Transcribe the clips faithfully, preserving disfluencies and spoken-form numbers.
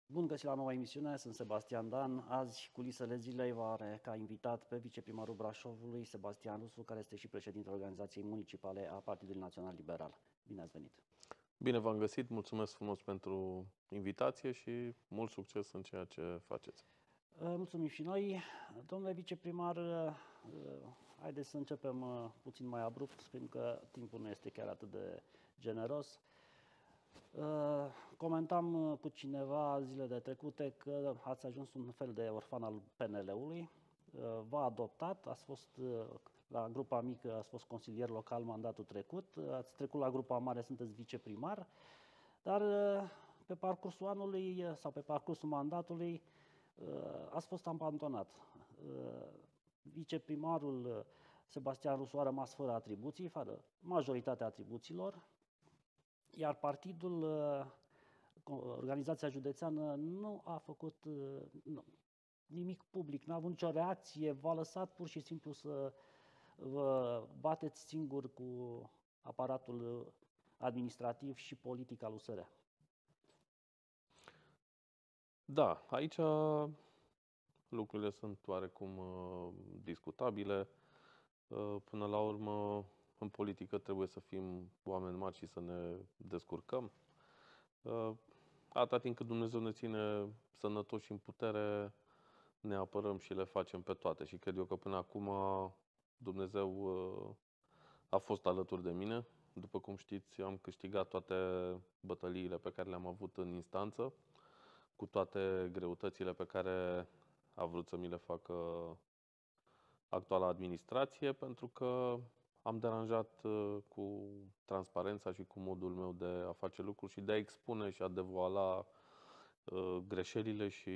Bun găsit la noua emisiune, sunt Sebastian Dan. Azi, Culisele Zilei va are ca invitat pe viceprimarul Brașovului, Sebastian Rusu, care este și președintele Organizației Municipale a Partidului Național Liberal. Bine ați venit! Bine v-am găsit, mulțumesc frumos pentru invitație și mult succes în ceea ce faceți. Mulțumim și noi. Domnule viceprimar, haideți să începem puțin mai abrupt, pentru că timpul nu este chiar atât de generos. Comentam cu cineva zilele trecute că ați ajuns un fel de orfan al P N L-ului. V-a adoptat, ați fost la grupa mică, ați fost consilier local mandatul trecut, ați trecut la grupa mare, sunteți viceprimar, dar pe parcursul anului sau pe parcursul mandatului ați fost abandonat. Viceprimarul Sebastian Rusu a rămas fără atribuții, fără majoritatea atribuțiilor, iar partidul, organizația județeană, nu a făcut nu, nimic public, n-a avut nicio reacție, v-a lăsat pur și simplu să vă bateți singur cu aparatul administrativ și politic al U S R. Da, aici lucrurile sunt oarecum uh, discutabile. Uh, până la urmă, în politică trebuie să fim oameni mari și să ne descurcăm. Uh, atâta timp cât Dumnezeu ne ține sănătoși și în putere, ne apărăm și le facem pe toate. Și cred eu că până acum Dumnezeu uh, a fost alături de mine. După cum știți, am câștigat toate bătăliile pe care le-am avut în instanță, cu toate greutățile pe care a vrut să mi le facă actuala administrație, pentru că am deranjat cu transparența și cu modul meu de a face lucruri și de a expune și a devoala greșelile și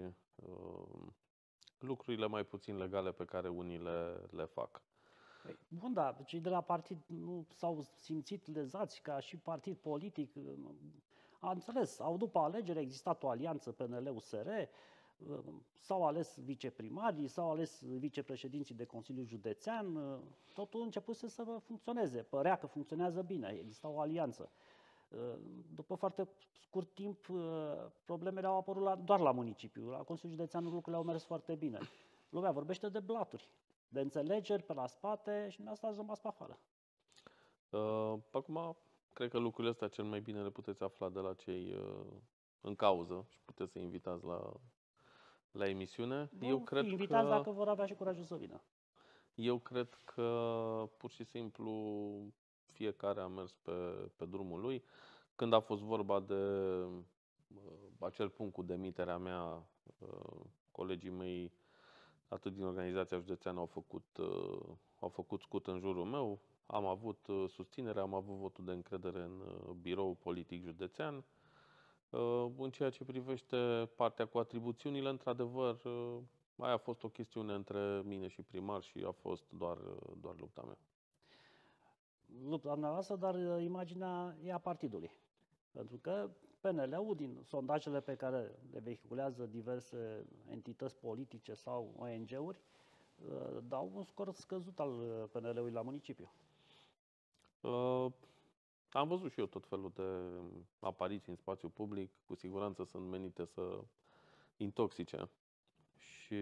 lucrurile mai puțin legale pe care unii le, le fac. Bun, da, cei de la partid nu s-au simțit lezați ca și partid politic. Am înțeles, au după alegeri, a existat o alianță P N L-U S R, s-au ales viceprimarii, s-au ales vicepreședinții de Consiliu Județean, totul a început să funcționeze, părea că funcționează bine, exista o alianță. După foarte scurt timp, problemele au apărut la, doar la municipiu, la Consiliul Județean lucrurile au mers foarte bine. Lumea vorbește de blaturi, de înțelegeri pe la spate și asta ați rămas pe afară. Uh, acum, cred că lucrurile astea cel mai bine le puteți afla de la cei uh, în cauză și puteți să invitați la, la emisiune. Bun, eu cred invitați că, dacă vor avea și curajul să vină. Eu cred că pur și simplu fiecare a mers pe, pe drumul lui. Când a fost vorba de uh, acel punct cu demiterea mea, uh, colegii mei, atât din organizația județeană, au făcut, uh, au făcut scut în jurul meu. Am avut uh, susținere, am avut votul de încredere în uh, biroul politic județean. Uh, în ceea ce privește partea cu atribuțiunile, într-adevăr, uh, aia a fost o chestiune între mine și primar și a fost doar, uh, doar lupta mea. Lupta dumneavoastră, dar imaginea e a partidului. Pentru că P N L-ul, din sondajele pe care le vehiculează diverse entități politice sau O N G-uri, dau un scor scăzut al P N L-ului la municipiu. Uh, am văzut și eu tot felul de apariții în spațiu public, cu siguranță sunt menite să intoxice și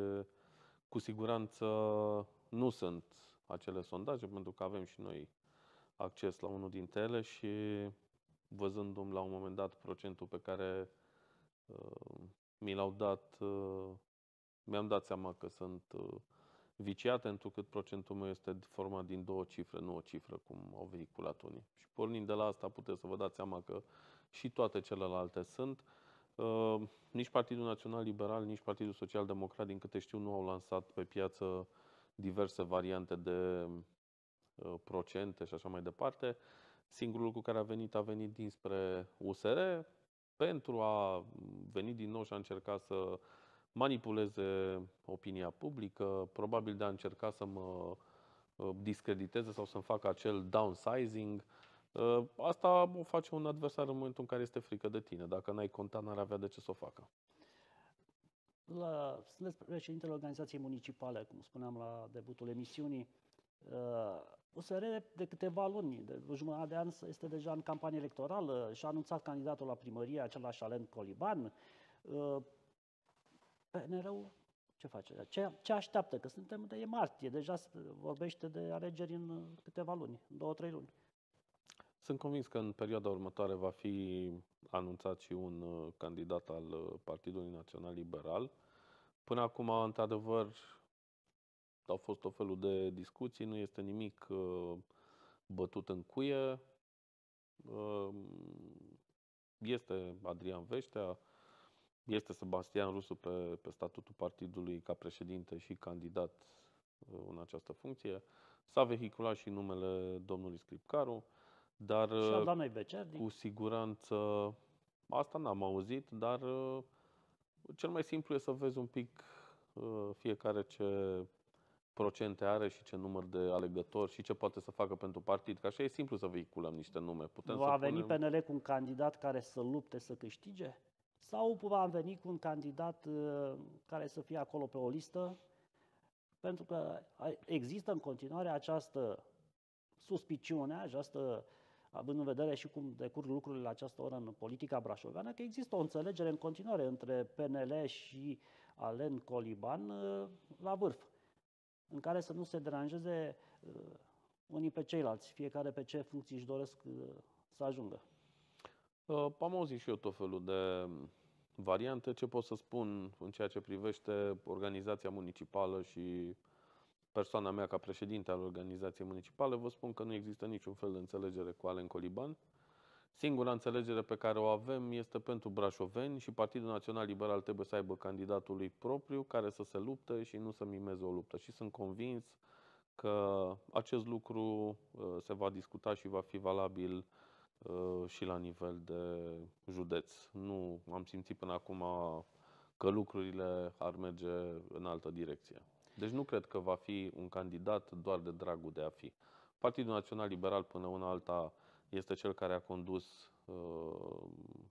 cu siguranță nu sunt acele sondaje, pentru că avem și noi acces la unul dintre ele și văzându-mi la un moment dat procentul pe care uh, mi l-au dat, uh, mi-am dat seama că sunt uh, viciate, întrucât procentul meu este format din două cifre, nu o cifră cum au vehiculat unii. Și pornind de la asta puteți să vă dați seama că și toate celelalte sunt. Uh, nici Partidul Național Liberal, nici Partidul Social Democrat, din câte știu, nu au lansat pe piață diverse variante de uh, procente și așa mai departe. Singurul lucru care a venit, a venit dinspre U S R pentru a veni din nou și a încerca să manipuleze opinia publică, probabil de a încerca să mă discrediteze sau să-mi facă acel downsizing. Asta o face un adversar în momentul în care este frică de tine. Dacă n-ai conta, n-ar avea de ce să o facă. La, sunteți președintele organizației municipale, cum spuneam la debutul emisiunii. U S R de câteva luni, de o jumătate de an, este deja în campanie electorală, și-a anunțat candidatul la primărie, același Alen Coliban. P N R-ul ce face? Ce, ce așteaptă? Că suntem de e martie, deja se vorbește de alegeri în câteva luni, în două, trei luni. Sunt convins că în perioada următoare va fi anunțat și un uh, candidat al uh, Partidului Național Liberal. Până acum, într-adevăr, au fost o felul de discuții, nu este nimic uh, bătut în cuie. Uh, este Adrian Veștea, este Sebastian Rusu pe, pe statutul partidului ca președinte și candidat uh, în această funcție. S-a vehiculat și numele domnului Scripcaru, dar Și al doamnei Becerdi. Cu siguranță, asta n-am auzit, dar uh, cel mai simplu e să vezi un pic uh, fiecare ce procente are și ce număr de alegători și ce poate să facă pentru partid. Că așa e simplu să vehiculăm niște nume. Putem Va să veni punem... P N L cu un candidat care să lupte să câștige? Sau va veni cu un candidat uh, care să fie acolo pe o listă? Pentru că există în continuare această suspiciune, această, având în vedere și cum decurg lucrurile la această oră în politica brașoveană, că există o înțelegere în continuare între P N L și Alen Coliban uh, la vârf, în care să nu se deranjeze uh, unii pe ceilalți, fiecare pe ce funcții își doresc uh, să ajungă. Uh, am auzit și eu tot felul de variante. Ce pot să spun în ceea ce privește organizația municipală și persoana mea ca președinte al organizației municipale, vă spun că nu există niciun fel de înțelegere cu Alen Coliban. Singura înțelegere pe care o avem este pentru brașoveni și Partidul Național Liberal trebuie să aibă candidatul lui propriu care să se lupte și nu să mimeze o luptă. Și sunt convins că acest lucru se va discuta și va fi valabil și la nivel de județ. Nu am simțit până acum că lucrurile ar merge în altă direcție. Deci nu cred că va fi un candidat doar de dragul de a fi. Partidul Național Liberal până una alta este cel care a condus uh,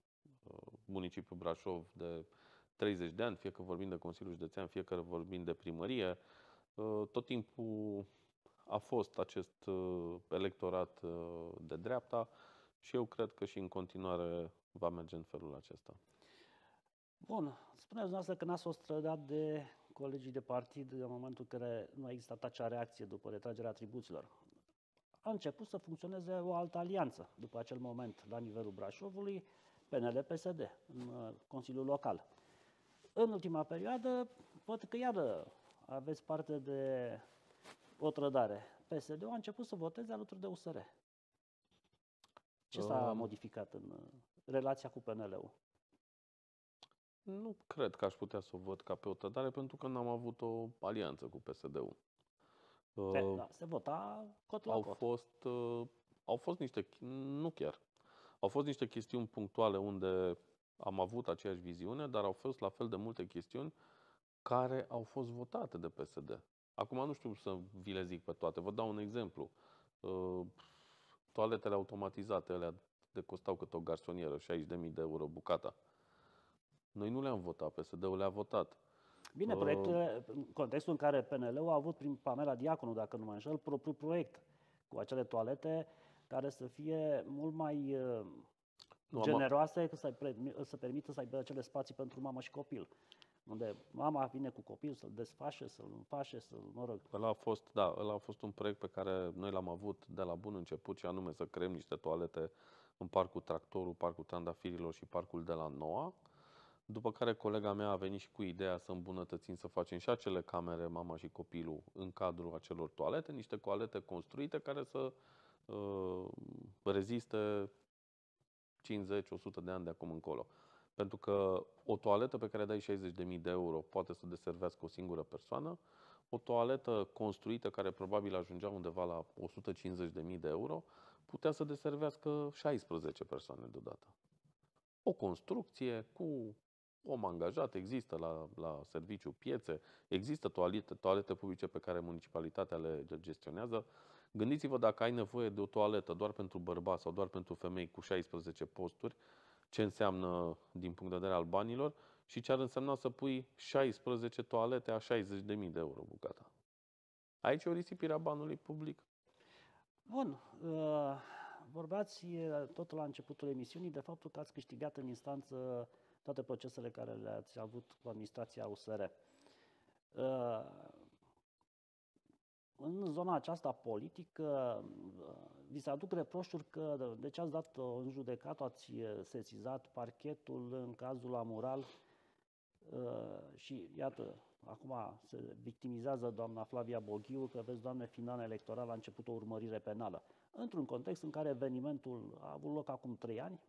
municipiul Brașov de treizeci de ani, fie că vorbim de Consiliul Județean, fie că vorbim de primărie. Uh, tot timpul a fost acest uh, electorat uh, de dreapta și eu cred că și în continuare va merge în felul acesta. Bun. Spuneți dumneavoastră că n-ați fost trădat de colegii de partid în momentul în care nu a existat acea reacție după retragerea atribuțiilor. A început să funcționeze o altă alianță după acel moment la nivelul Brașovului, P N L P S D, în Consiliul Local. În ultima perioadă, văd că iară aveți parte de o trădare. P S D-ul a început să voteze alături de U S R. Ce s-a modificat în relația cu P N L-ul? Nu cred că aș putea să o văd ca pe o trădare, pentru că n-am avut o alianță cu P S D-ul. Se, uh, da, se vota cot la au cot. Fost, uh, au fost niște, nu chiar, au fost niște chestiuni punctuale unde am avut aceeași viziune, dar au fost la fel de multe chestiuni care au fost votate de P S D. Acum nu știu să vi le zic pe toate. Vă dau un exemplu. Uh, toaletele automatizate, alea de costau cât o garsonieră, șaizeci de mii de euro bucata. Noi nu le-am votat, P S D-ul le-a votat. Bine, uh, proiectul, în contextul în care P N L-ul a avut prin Pamela Diaconu, dacă nu mă înșel, propriul proiect cu acele toalete care să fie mult mai uh, nu, generoase, că să, să permită să aibă acele spații pentru mamă și copil. Unde mama vine cu copil să-l desfașe, să-l înfașe, să-l, mă rog. Ăla a fost, da, ăla a fost un proiect pe care noi l-am avut de la bun început, și anume să creăm niște toalete în Parcul Tractorul, Parcul Trandafirilor și Parcul de la Noua. După care colega mea a venit și cu ideea să îmbunătățim, să facem și acele camere, mama și copilul, în cadrul acelor toalete, niște toalete construite care să uh, reziste cincizeci la o sută de ani de acum încolo. Pentru că o toaletă pe care dai șaizeci de mii de euro poate să deservească o singură persoană, o toaletă construită care probabil ajungea undeva la o sută cincizeci de mii de euro putea să deservească șaisprezece persoane deodată. O construcție cu om angajat, există la, la serviciu piețe, există toalete, toalete publice pe care municipalitatea le gestionează. Gândiți-vă dacă ai nevoie de o toaletă doar pentru bărbați sau doar pentru femei cu șaisprezece posturi, ce înseamnă din punct de vedere al banilor și ce ar însemna să pui șaisprezece toalete a șaizeci de mii de euro bucata. Aici e o risipire a banului public. Bun. Uh, vorbeați uh, tot la începutul emisiunii de faptul că ați câștigat în instanță toate procesele care le-ați avut cu administrația U S R. Uh, în zona aceasta politică, uh, vi se aduc reproșuri că de ce ați dat în judecată, ați sesizat parchetul în cazul Amural uh, și iată, acum se victimizează doamna Flavia Boghiu că, vezi, doamne, fin an electoral a început o urmărire penală. Într-un context în care evenimentul a avut loc acum trei ani,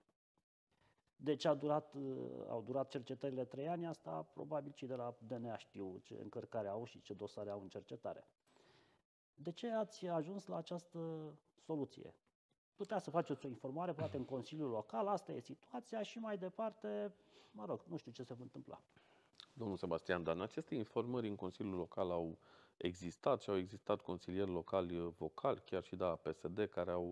de ce a durat, au durat cercetările trei ani, asta probabil cei de la D N A știu ce încărcare au și ce dosare au în cercetare. De ce ați ajuns la această soluție? Putea să faceți o informare, poate în Consiliul Local, asta e situația și mai departe, mă rog, nu știu ce se va întâmpla. Domnul Sebastian Dan, aceste informări în Consiliul Local au existat și au existat consilieri locali vocali, chiar și de la P S D, care au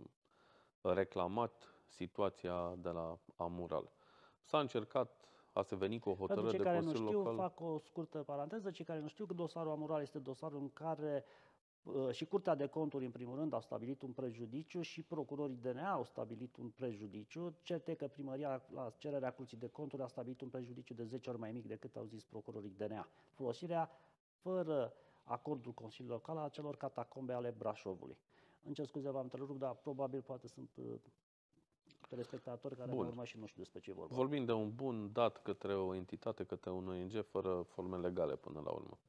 uh, reclamat situația de la Amural. S-a încercat a se veni cu o hotărâre de Consiliul Pentru cei care nu știu, Local. fac o scurtă paranteză, cei care nu știu că dosarul Amural este dosarul în care uh, și Curtea de Conturi, în primul rând, au stabilit un prejudiciu și procurorii D N A au stabilit un prejudiciu. Cert e că primăria, la cererea Curții de Conturi, a stabilit un prejudiciu de zece ori mai mic decât au zis procurorii D N A. Folosirea fără acordul Consiliului Local a celor catacombe ale Brașovului. Îmi cer scuze, v-am întrerupt, dar probabil poate sunt uh, telespectatori care ne urmă și nu știu despre ce vorba. Vorbim de un bun dat către o entitate, către un O N G, fără forme legale până la urmă.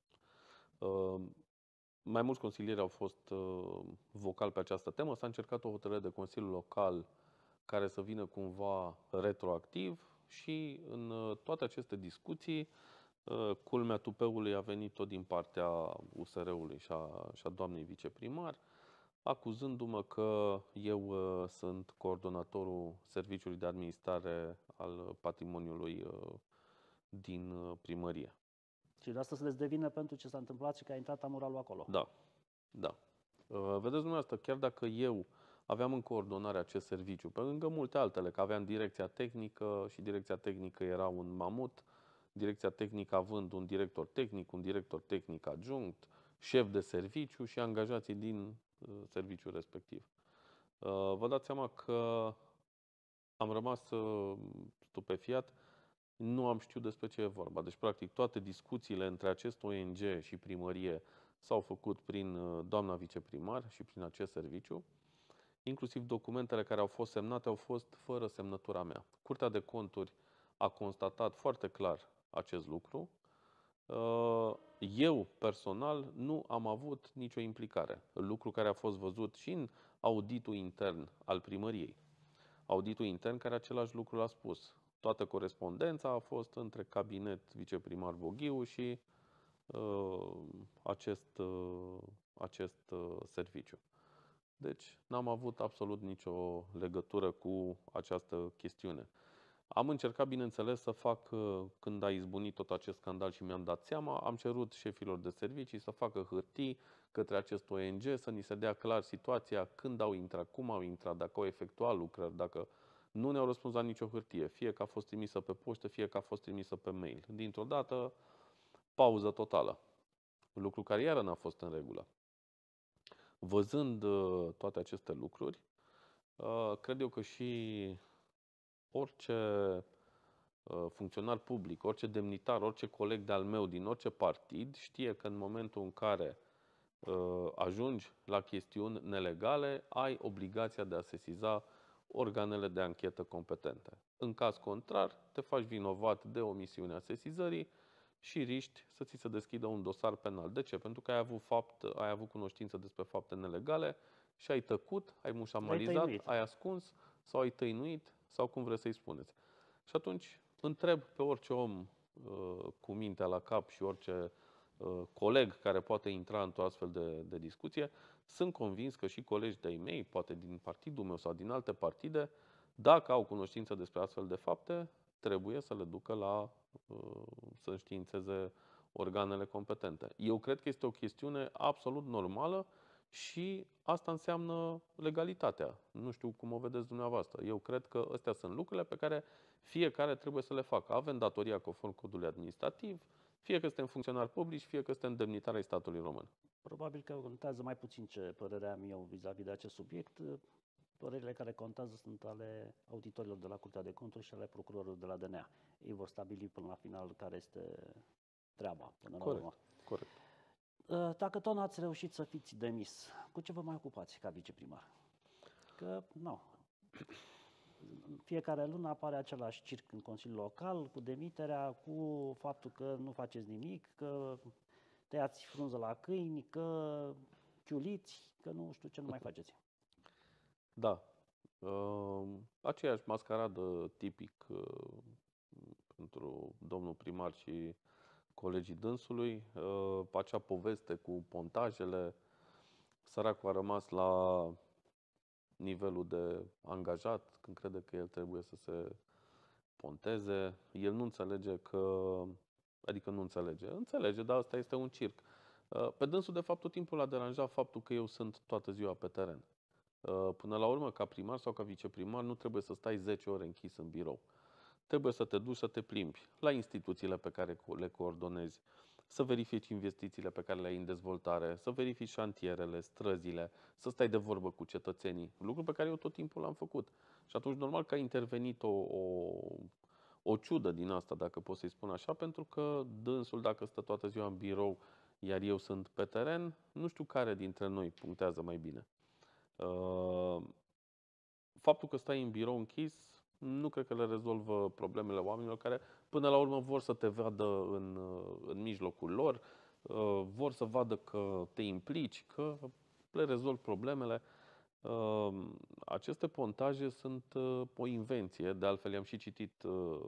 Uh, mai mulți consilieri au fost uh, vocali pe această temă. S-a încercat o hotărâre de Consiliul Local care să vină cumva retroactiv și în uh, toate aceste discuții, uh, culmea tupeului a venit tot din partea U S R-ului și a, și a doamnei viceprimar, acuzându-mă că eu uh, sunt coordonatorul Serviciului de Administrare al Patrimoniului uh, din uh, primărie. Și de asta să le devine pentru ce s-a întâmplat și că a intrat Amuralul acolo. Da, da. Uh, vedeți dumneavoastră, chiar dacă eu aveam în coordonare acest serviciu, pe lângă multe altele, că aveam direcția tehnică și direcția tehnică era un mamut, direcția tehnică având un director tehnic, un director tehnic adjunct, șef de serviciu și angajații din uh, serviciul respectiv. Uh, vă dați seama că am rămas uh, stupefiat, nu am știut despre ce e vorba. Deci, practic, toate discuțiile între acest O N G și primărie s-au făcut prin uh, doamna viceprimar și prin acest serviciu. Inclusiv documentele care au fost semnate au fost fără semnătura mea. Curtea de Conturi a constatat foarte clar acest lucru. Eu, personal, nu am avut nicio implicare. Lucru care a fost văzut și în auditul intern al primăriei. Auditul intern care același lucru l-a spus. Toată corespondența a fost între cabinet viceprimar Boghiu și uh, acest, uh, acest uh, serviciu. Deci n-am avut absolut nicio legătură cu această chestiune. Am încercat, bineînțeles, să fac, când a izbunit tot acest scandal și mi-am dat seama, am cerut șefilor de servicii să facă hârtii către acest O N G, să ni se dea clar situația, când au intrat, cum au intrat, dacă au efectuat lucrări, dacă nu ne-au răspuns la nicio hârtie, fie că a fost trimisă pe poștă, fie că a fost trimisă pe mail. Dintr-o dată, pauză totală, lucru care iară n-a fost în regulă. Văzând uh, toate aceste lucruri, uh, cred eu că și orice uh, funcționar public, orice demnitar, orice coleg de-al meu din orice partid știe că în momentul în care uh, ajungi la chestiuni nelegale, ai obligația de a sesiza organele de anchetă competente. În caz contrar, te faci vinovat de omisiunea sesizării și riști să ți se deschidă un dosar penal. De ce? Pentru că ai avut, fapt, ai avut cunoștință despre fapte nelegale și ai tăcut, ai mușamalizat, ai, ai ascuns sau ai tăinuit sau cum vreți să-i spuneți. Și atunci întreb pe orice om uh, cu mintea la cap și orice uh, coleg care poate intra într-o astfel de, de discuție, sunt convins că și colegi de-ai mei, poate din partidul meu sau din alte partide, dacă au cunoștință despre astfel de fapte, trebuie să le ducă la să înștiințeze organele competente. Eu cred că este o chestiune absolut normală și asta înseamnă legalitatea. Nu știu cum o vedeți dumneavoastră. Eu cred că astea sunt lucrurile pe care fiecare trebuie să le facă. Avem datoria conform codului administrativ, fie că suntem funcționari publici, fie că suntem demnitari ai statului român. Probabil că contează mai puțin ce părere am eu vis-a-vis de acest subiect. Părerile care contează sunt ale auditorilor de la Curtea de Conturi și ale procurorilor de la D N A. Ei vor stabili până la final care este treaba până la Corect, urmă. corect. Dacă tot n-ați reușit să fiți demis, cu ce vă mai ocupați ca viceprimar? Că, nu, fiecare lună apare același circ în Consiliul Local, cu demiterea, cu faptul că nu faceți nimic, că tăiați frunză la câini, că chiuliți, că nu știu ce nu mai faceți. Da. Uh, aceeași mascaradă tipic uh, pentru domnul primar și colegii dânsului. Uh, acea poveste cu pontajele. Săracul a rămas la nivelul de angajat când crede că el trebuie să se ponteze. El nu înțelege că... Adică nu înțelege. Înțelege, dar asta este un circ. Pe dânsul, de fapt, tot timpul l-a deranjat faptul că eu sunt toată ziua pe teren. Până la urmă, ca primar sau ca viceprimar, nu trebuie să stai zece ore închis în birou. Trebuie să te duci să te plimbi la instituțiile pe care le coordonezi, să verifici investițiile pe care le ai în dezvoltare, să verifici șantierele, străzile, să stai de vorbă cu cetățenii, lucru pe care eu tot timpul l-am făcut. Și atunci, normal că a intervenit o, o, o ciudă din asta, dacă pot să-i spun așa, pentru că dânsul, dacă stă toată ziua în birou, iar eu sunt pe teren, nu știu care dintre noi punctează mai bine. Faptul că stai în birou închis nu cred că le rezolvă problemele oamenilor care până la urmă vor să te vadă în, în mijlocul lor, vor să vadă că te implici, că le rezolvi problemele. Aceste pontaje sunt o invenție, de altfel i-am și citit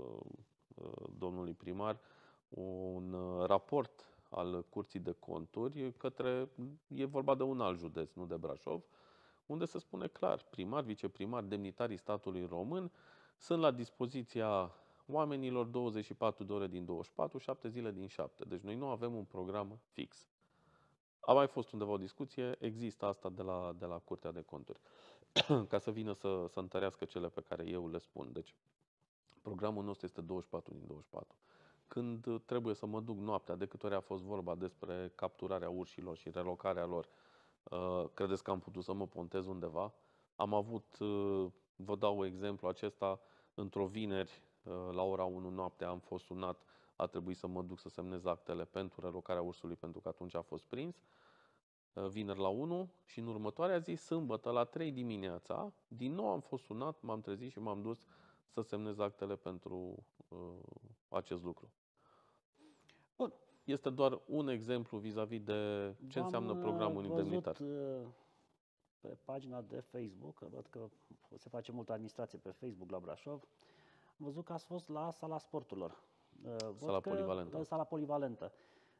domnului primar un raport al Curții de Conturi către, e vorba de un alt județ, nu de Brașov, unde se spune clar, primar, viceprimar, demnitarii statului român sunt la dispoziția oamenilor douăzeci și patru de ore din douăzeci și patru, șapte zile din șapte. Deci noi nu avem un program fix. A mai fost undeva o discuție, există asta de la, de la Curtea de Conturi, ca să vină să, să întărească cele pe care eu le spun. Deci programul nostru este douăzeci și patru din douăzeci și patru. Când trebuie să mă duc noaptea, de câte ori a fost vorba despre capturarea urșilor și relocarea lor, credeți că am putut să mă pontez undeva? Am avut, vă dau exemplu acesta, într-o vineri, la ora unu noaptea am fost sunat, a trebuit să mă duc să semnez actele pentru relocarea ursului, pentru că atunci a fost prins. Vineri la unu și în următoarea zi, sâmbătă, la trei dimineața, din nou am fost sunat, m-am trezit și m-am dus să semnez actele pentru uh, acest lucru. Bun. Este doar un exemplu vis-a-vis de ce înseamnă programul indemnitar. Pe pagina de Facebook, văd că se face multă administrație pe Facebook la Brașov, am văzut că ați fost la Sala Sporturilor. Sala că, polivalentă. Sala polivalentă.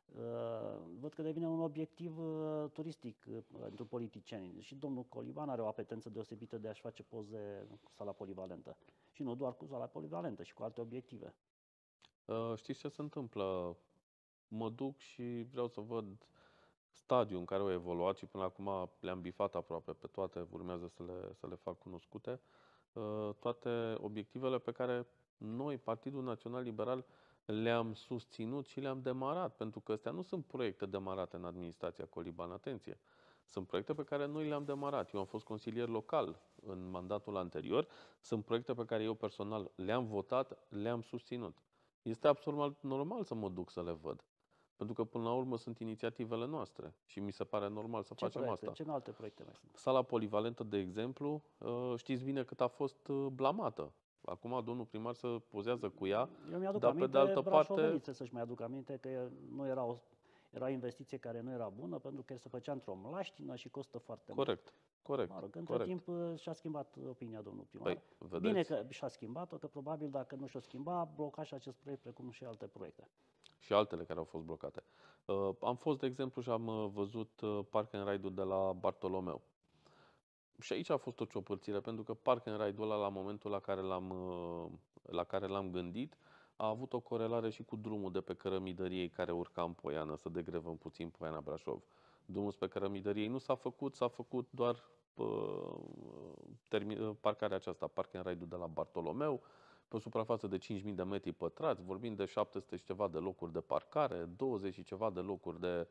Văd că devine un obiectiv turistic pentru politicieni. Și domnul Coliban are o apetență deosebită de a-și face poze cu Sala polivalentă. Și nu doar cu Sala polivalentă, și cu alte obiective. Știți ce se întâmplă? Mă duc și vreau să văd stadiul în care au evoluat și până acum le-am bifat aproape pe toate, urmează să le, să le fac cunoscute, toate obiectivele pe care noi, Partidul Național Liberal, le-am susținut și le-am demarat, pentru că astea nu sunt proiecte demarate în administrația Coliban, atenție. Sunt proiecte pe care noi le-am demarat. Eu am fost consilier local în mandatul anterior, sunt proiecte pe care eu personal le-am votat, le-am susținut. Este absolut normal să mă duc să le văd. Pentru că, până la urmă, sunt inițiativele noastre și mi se pare normal să ce facem proiecte? asta. Ce alte proiecte mai sunt? Sala polivalentă, de exemplu, știți bine cât a fost blamată. Acum domnul primar se pozează cu ea, Eu mi-aduc dar aminte, pe de altă parte... să-și mai aduc aminte că nu era o, era o investiție care nu era bună, pentru că se făcea într-o mlaștină și costă foarte corect, mult. Corect, mă rog, între corect. timp și-a schimbat opinia domnul primar. Păi, vedeți? Bine că și-a schimbat-o, că probabil dacă nu și-o schimba, bloca și acest proiect, precum și alte proiecte. Și altele care au fost blocate. Uh, am fost, de exemplu, și am uh, văzut uh, Park and Ride-ul de la Bartolomeu. Și aici a fost o ciopărțire, pentru că Park and Ride-ul ăla, la momentul la care l-am, uh, la care l-am gândit, a avut o corelare și cu drumul de pe Cărămidăriei care urca în Poiană, să degrevăm puțin Poiana Brașov. Drumul spre Cărămidăriei nu s-a făcut, s-a făcut doar uh, termi- parcarea aceasta, Park and Ride-ul de la Bartolomeu, pe o suprafață de cinci mii de metri pătrați, vorbim de șapte sute și ceva de locuri de parcare, douăzeci și ceva de locuri de,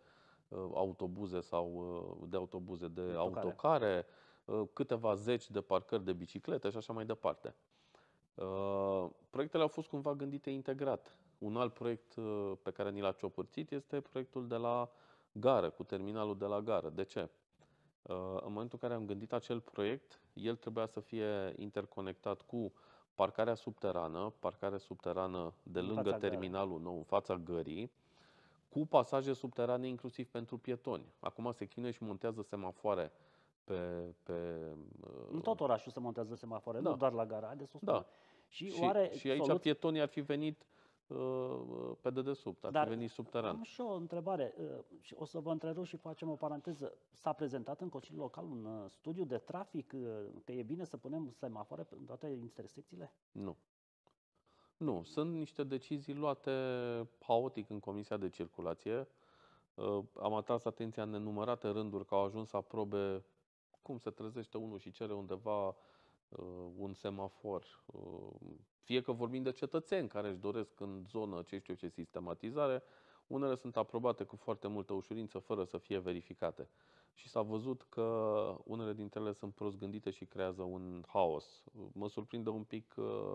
autobuze sau de autobuze de Autocare. autocare, câteva zeci de parcări de biciclete și așa mai departe. Proiectele au fost cumva gândite integrat. Un alt proiect pe care ni l-a ciopărțit este proiectul de la gară, cu terminalul de la gară. De ce? În momentul în care am gândit acel proiect, el trebuia să fie interconectat cu parcarea subterană, parcarea subterană de În lângă fața terminalul nou, în fața gării, cu pasaje subterane inclusiv pentru pietoni. Acum se chinuie și montează semafoare pe... pe În tot orașul se montează semafoare, da. nu doar la gara, haideți să o spun. Da. Și, Și, oare și aici soluț... pietonii ar fi venit uh, pe dedesubt, ar Dar fi venit subteran. am și o întrebare, și o să vă întrerup și facem o paranteză. S-a prezentat în Consiliul Local un studiu de trafic, că e bine să punem semafoare în toate intersecțiile? Nu. Nu, sunt niște decizii luate haotic în Comisia de Circulație. Am atras atenția în nenumărate rânduri că au ajuns să aprobe cum se trezește unul și cere undeva uh, un semafor. Uh, fie că vorbim de cetățeni care își doresc în zonă ce știu ce sistematizare, unele sunt aprobate cu foarte multă ușurință fără să fie verificate. Și s-a văzut că unele dintre ele sunt prost gândite și creează un haos. Mă surprinde un pic uh,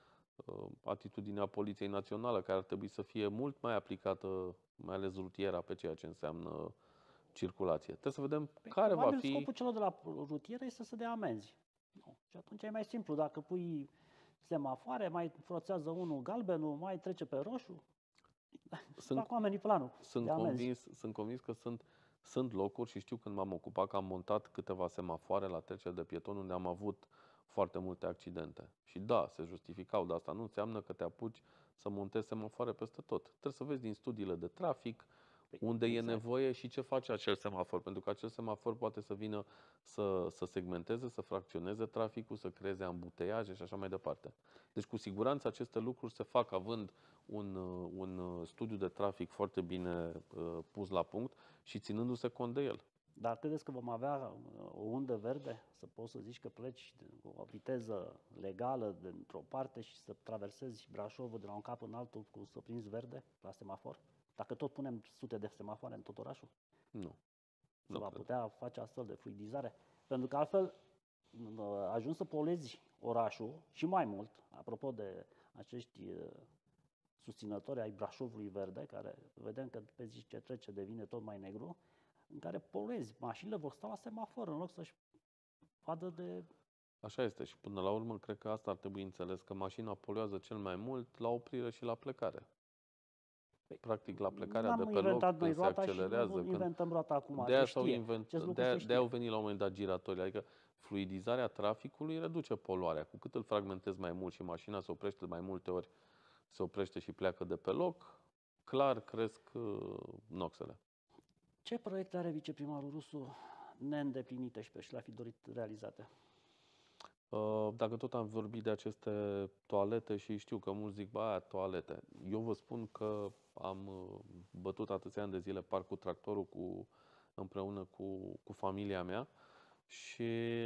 atitudinea Poliției Naționale, care ar trebui să fie mult mai aplicată, mai ales rutiera, pe ceea ce înseamnă circulație. Trebuie să vedem Păi, care va fi... scopul celor de la rutieră este să dea amenzi. Nu. Și atunci e mai simplu. Dacă pui semafoare, mai froțează unul galbenul, mai trece pe roșu, sunt, fac oamenii planul sunt de amenzi. convins, sunt convins că sunt, sunt locuri și știu când m-am ocupat că am montat câteva semafoare la trecere de pieton unde am avut foarte multe accidente. Și da, se justificau, dar asta nu înseamnă că te apuci să montezi semafoare peste tot. Trebuie să vezi din studiile de trafic unde exact. E nevoie și ce face acel semafor. Pentru că acel semafor poate să vină să, să segmenteze, să fracționeze traficul, să creeze ambuteiaje și așa mai departe. Deci cu siguranță aceste lucruri se fac având un, un studiu de trafic foarte bine uh, pus la punct și ținându-se cont de el. Dar credeți că vom avea o undă verde? Să poți să zici că pleci cu o viteză legală dintr-o parte și să traversezi Brașovul de la un cap în altul cu să prinzi verde la semafor? Dacă tot punem sute de semafoare în tot orașul? Nu. Se va putea face astfel de fluidizare? Pentru că altfel ajungi să polezi orașul și mai mult, apropo de acești susținători ai Brașovului verde, care vedem că pe zi ce trece devine tot mai negru, în care polezi. Mașinile vor sta la semafor în loc să-și vadă de... Așa este și până la urmă cred că asta ar trebui înțeles, că mașina poluează cel mai mult la oprire și la plecare. Practic la plecarea de pe loc, când se accelerează. Nu inventăm roata acum, de-aia s-au invent... de de au venit la un moment dat giratorii. Adică fluidizarea traficului reduce poluarea. Cu cât îl fragmentezi mai mult și mașina se oprește mai multe ori, se oprește și pleacă de pe loc, clar cresc uh, noxele. Ce proiecte are viceprimarul Rusu neîndeplinite și pe și le-a fi dorit realizate? Dacă tot am vorbit de aceste toalete și știu că mulți zic, bă, toalete. Eu vă spun că am bătut atâția ani de zile parc cu tractorul cu, împreună cu, cu familia mea și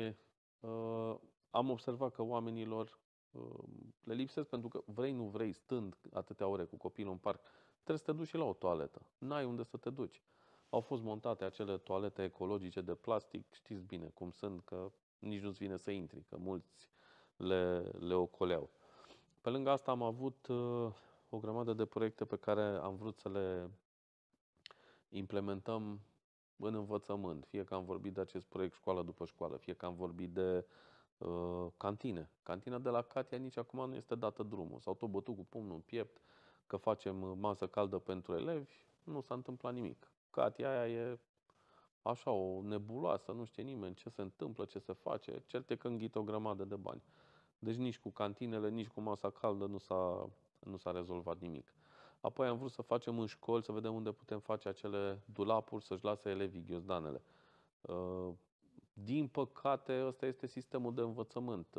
uh, am observat că oamenilor uh, le lipsesc pentru că vrei, nu vrei, stând atâtea ore cu copilul în parc, trebuie să te duci și la o toaletă. N-ai unde să te duci. Au fost montate acele toalete ecologice de plastic, știți bine cum sunt, că nici nu-ți vine să intri, că mulți le, le ocoleau. Pe lângă asta am avut uh, o grămadă de proiecte pe care am vrut să le implementăm în învățământ. Fie că am vorbit de acest proiect școală după școală, fie că am vorbit de uh, cantine. Cantina de la Katia nici acum nu este dată drumul. S-au tot bătut cu pumnul în piept că facem masă caldă pentru elevi. Nu s-a întâmplat nimic. Katia aia e așa, o nebuloasă, nu știe nimeni ce se întâmplă, ce se face. Cert e că înghite o grămadă de bani. Deci nici cu cantinele, nici cu masa caldă nu s-a, nu s-a rezolvat nimic. Apoi am vrut să facem în școli, să vedem unde putem face acele dulapuri, să-și lase elevii ghiozdanele. Din păcate, ăsta este sistemul de învățământ.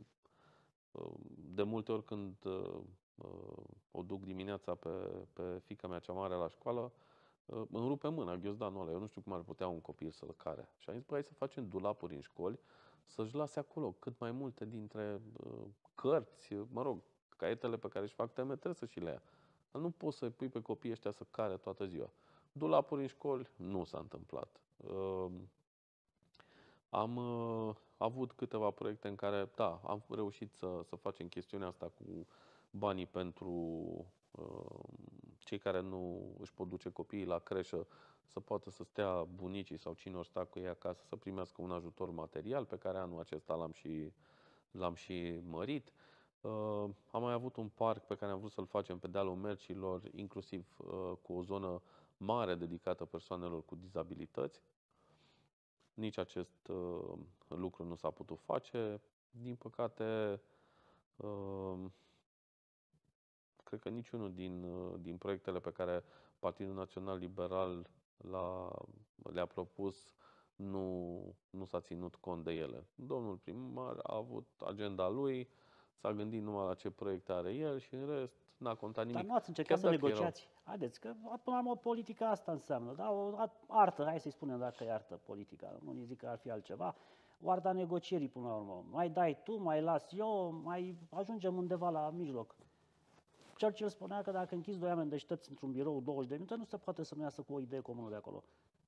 De multe ori când o duc dimineața pe, pe fiica mea cea mare la școală, îmi rupe mâna ghiozdanul ăla. Eu nu știu cum ar putea un copil să-l care. Și am zis, bă, hai să facem dulapuri în școli, să-și lase acolo cât mai multe dintre uh, cărți, mă rog, caietele pe care își fac teme, trebuie să și le ia. Dar nu poți să-i pui pe copiii ăștia să care toată ziua. Dulapuri în școli nu s-a întâmplat. Uh, am uh, avut câteva proiecte în care, da, am reușit să, să facem chestiunea asta cu banii pentru uh, cei care nu își pot duce copiii la creșă, să poată să stea bunicii sau cine ori sta cu ei acasă, să primească un ajutor material, pe care anul acesta l-am și, l-am și mărit. Uh, am mai avut un parc pe care am vrut să-l facem pe dealul Mercilor, inclusiv uh, cu o zonă mare dedicată persoanelor cu dizabilități. Nici acest uh, lucru nu s-a putut face. Din păcate, uh, cred că niciunul din, uh, din proiectele pe care Partidul Național Liberal l-a, le-a propus nu, nu s-a ținut cont de ele. Domnul primar a avut agenda lui, s-a gândit numai la ce proiecte are el și în rest n-a contat Dar nimic. nu ați încercat să Chiar dacă negociați? Haideți, că până la urmă politica asta înseamnă, da? O artă, hai să-i spunem dacă e artă politica, unii zic că ar fi altceva, o artă a negocierii până la urmă. Mai dai tu, mai las eu, mai ajungem undeva la mijloc. Churchill spunea că dacă închizi doi oameni deștepți într-un birou douăzeci de minute, nu se poate să nu iasă cu o idee comună de acolo.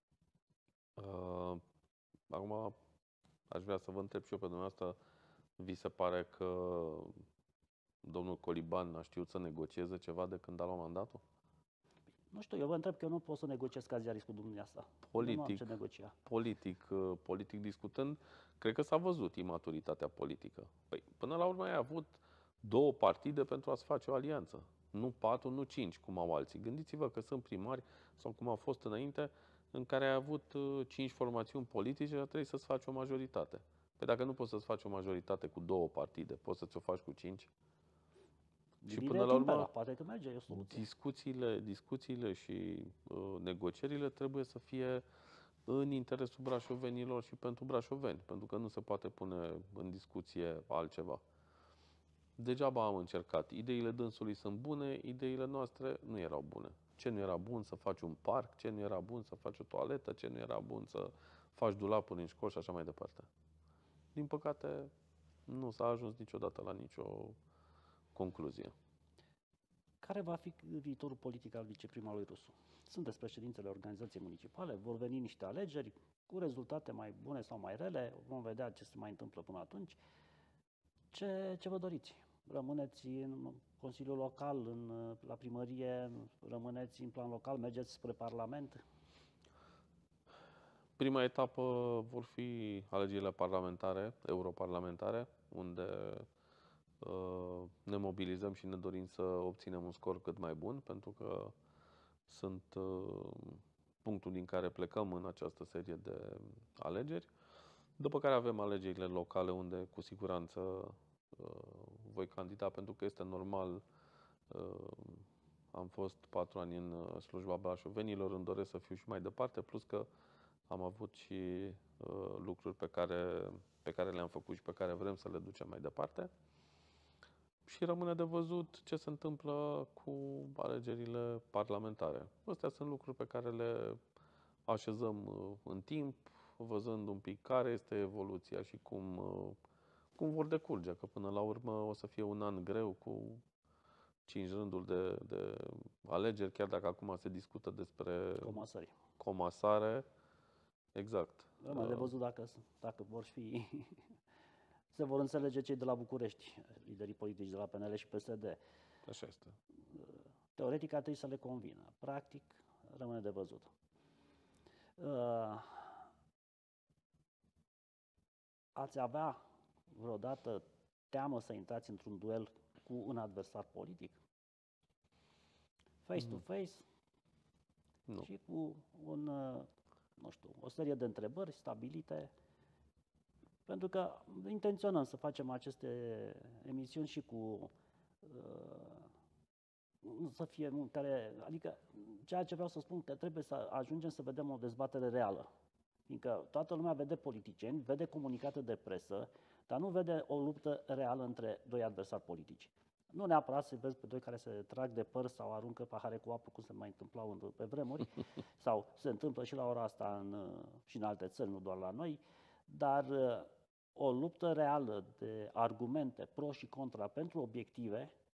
Uh, acum aș vrea să vă întreb și eu pe dumneavoastră, vi se pare că domnul Coliban a știut să negocieze ceva de când a luat mandatul? Nu știu, eu vă întreb că eu nu pot să negociez ca ziarist cu dumneavoastră. Politic, Nu am ce negocia. politic, uh, politic discutând, cred că s-a văzut imaturitatea politică. Păi, până la urmă ai avut două partide pentru a-ți face o alianță. Nu patru, nu cinci, cum au alții. Gândiți-vă că sunt primari, sau cum a fost înainte, în care ai avut uh, cinci formațiuni politice, dar trebuie să-ți faci o majoritate. Păi dacă nu poți să-ți faci o majoritate cu două partide, poți să ți-o faci cu cinci? Și până la urmă, poate că merge, e o soluție. discuțiile, discuțiile și uh, negocierile trebuie să fie în interesul brașovenilor și pentru brașoveni, pentru că nu se poate pune în discuție altceva. Degeaba am încercat. Ideile dânsului sunt bune, ideile noastre nu erau bune. Ce nu era bun să faci un parc, ce nu era bun să faci o toaletă, ce nu era bun să faci dulapuri în școli și așa mai departe. Din păcate, nu s-a ajuns niciodată la nicio concluzie. Care va fi viitorul politic al viceprimarului Rusu? Sunteți președintele organizației municipale, vor veni niște alegeri cu rezultate mai bune sau mai rele, vom vedea ce se mai întâmplă până atunci. Ce, ce vă doriți? Rămâneți în Consiliul Local, în, la primărie, rămâneți în plan local, mergeți spre Parlament? Prima etapă vor fi alegerile parlamentare, europarlamentare, unde uh, ne mobilizăm și ne dorim să obținem un scor cât mai bun, pentru că sunt uh, punctul din care plecăm în această serie de alegeri. După care avem alegerile locale, unde cu siguranță uh, voi candida, pentru că este normal. Uh, am fost patru ani în slujba brașovenilor, îmi doresc să fiu și mai departe, plus că am avut și uh, lucruri pe care, pe care le-am făcut și pe care vrem să le ducem mai departe. Și rămâne de văzut ce se întâmplă cu alegerile parlamentare. Astea sunt lucruri pe care le așezăm uh, în timp, văzând un pic care este evoluția și cum, uh, cum vor decurge, că până la urmă o să fie un an greu cu cinci rânduri de, de alegeri, chiar dacă acum se discută despre Comasări. comasare. Exact. Rămâne de văzut dacă, dacă vor fi, se vor înțelege cei de la București, liderii politici de la P N L și P S D. Așa este. Teoretic ar trebui să le convină. Practic, rămâne de văzut. Uh, ați avea vreodată teamă să intrați într-un duel cu un adversar politic? Face-to-face? Nu. Și cu un, nu știu, o serie de întrebări stabilite, pentru că intenționăm să facem aceste emisiuni și cu uh, să fie în care, adică ceea ce vreau să spun că trebuie să ajungem să vedem o dezbatere reală. Fiindcă toată lumea vede politicieni, vede comunicate de presă, dar nu vede o luptă reală între doi adversari politici. Nu neapărat să vezi pe doi care se trag de păr sau aruncă pahare cu apă, cum se mai întâmplau pe vremuri, sau se întâmplă și la ora asta în, și în alte țări, nu doar la noi, dar o luptă reală de argumente pro și contra pentru obiective,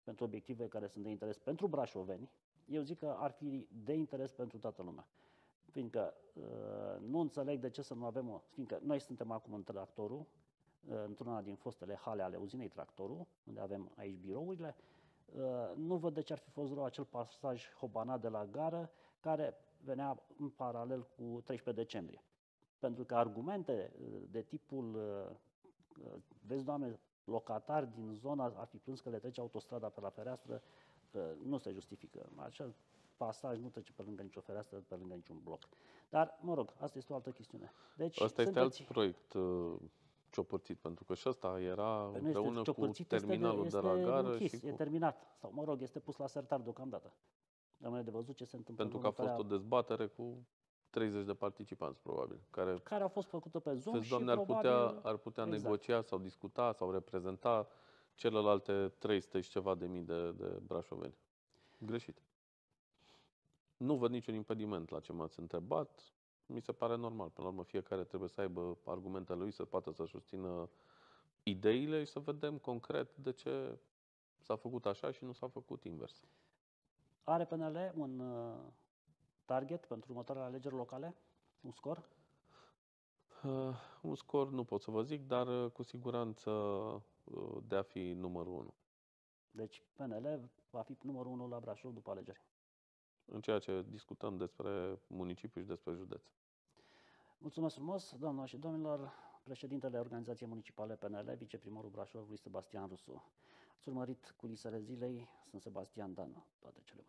pentru obiective care sunt de interes pentru brașoveni, eu zic că ar fi de interes pentru toată lumea. Fiindcă uh, nu înțeleg de ce să nu avem o... Fiindcă noi suntem acum în tractorul, uh, într-una din fostele hale ale uzinei Tractorul, unde avem aici birourile. Uh, nu văd de ce ar fi fost rău acel pasaj Hobanat de la gară, care venea în paralel cu treisprezece decembrie. Pentru că argumente uh, de tipul, uh, uh, vezi, Doamne, locatari din zona ar fi plâns că le trece autostrada pe la fereastră, uh, nu se justifică. Acel pasaj nu trece pe lângă nicio fereastră, pe lângă niciun bloc. Dar, mă rog, asta este o altă chestiune. Deci, Asta este alt sunteți... proiect uh, ciopărțit, pentru că și ăsta era Păi nu împreună este cu ciopărțit, terminalul este de, de, de la gară închis, și e cu... terminat. Sau, mă rog, este pus la sertar deocamdată. Rămâne de văzut ce se întâmplă Pentru în că a fost o următoarea... dezbatere cu treizeci de participanți, probabil, care, care a fost făcută pe Zoom vezi, și Doamne, ar probabil... putea, ar putea exact. negocia sau discuta sau reprezenta celelalte trei sute și ceva de mii de, de brașoveni. Greșit. Nu văd niciun impediment la ce m-ați întrebat. Mi se pare normal. Până la urmă, fiecare trebuie să aibă argumentele lui, să poată să susțină ideile și să vedem concret de ce s-a făcut așa și nu s-a făcut invers. Are P N L un uh, target pentru următoarele alegeri locale? Un scor? Uh, un scor nu pot să vă zic, dar uh, cu siguranță uh, de a fi numărul unu. Deci P N L va fi numărul unu la Brașov după alegeri. În ceea ce discutăm despre municipiu și despre județ. Mulțumesc frumos, doamnelor și domnilor, președintele Organizației Municipale P N L, viceprimarul Brașovului, Sebastian Rusu. Ați urmărit culisele zilei, sunt Sebastian Dan, toate cele bune.